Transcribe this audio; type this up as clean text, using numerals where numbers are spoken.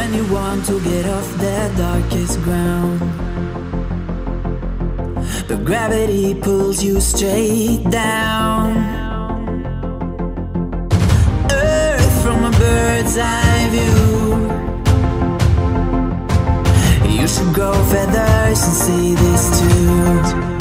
when you want to get off the darkest ground, but gravity pulls you straight down. Earth from a bird's eye view. You should grow feathers and see this too.